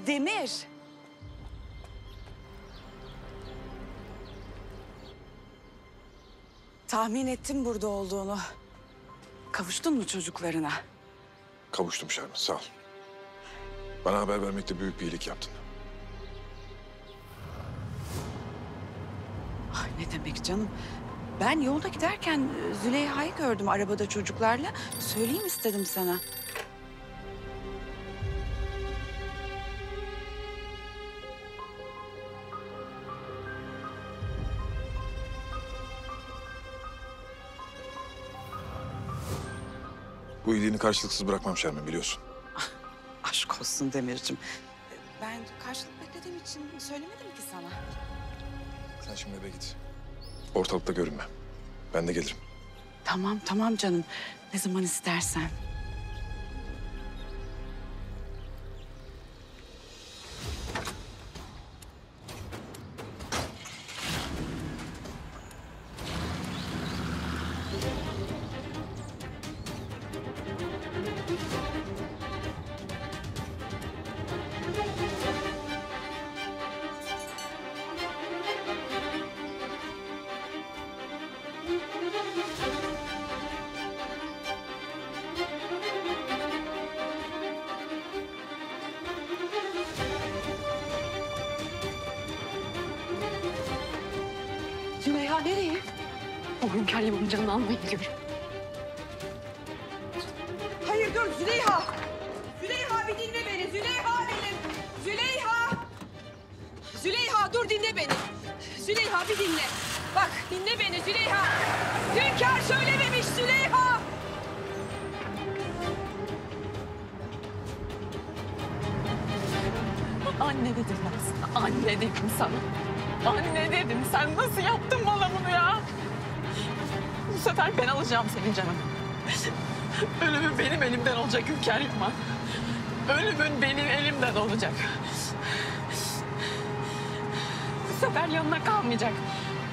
Demir. Tahmin ettim burada olduğunu. Kavuştun mu çocuklarına? Kavuştum Şermin, sağ ol. Bana haber vermekte büyük bir iyilik yaptın. Ay ne demek canım. Ben yolda giderken Züleyha'yı gördüm arabada çocuklarla. Söyleyeyim istedim sana. Bu iyiliğini karşılıksız bırakmam Şermin, biliyorsun. Aşk olsun Demirciğim. Ben karşılık beklediğim için söylemedim ki sana. Sen şimdi eve git. Ortalıkta görünme. Ben de gelirim. Tamam tamam canım. Ne zaman istersen. Züleyha nereye? O Hünkâr Yaman'ın canını almaya gidiyor. Hayır dur Züleyha! Züleyha bir dinle beni. Züleyha benim. Züleyha! Züleyha dur dinle beni. Züleyha bir dinle. Bak dinle beni Züleyha. Hünkâr söylememiş Züleyha. Anne dedim ben sana. Anne dedim sana. Anne dedim. Sen nasıl yaptın bana bunu ya? Bu sefer ben alacağım senin canını. Ölümün benim elimden olacak Hünkâr Yaman. Ölümün benim elimden olacak. Bu sefer yanına kalmayacak.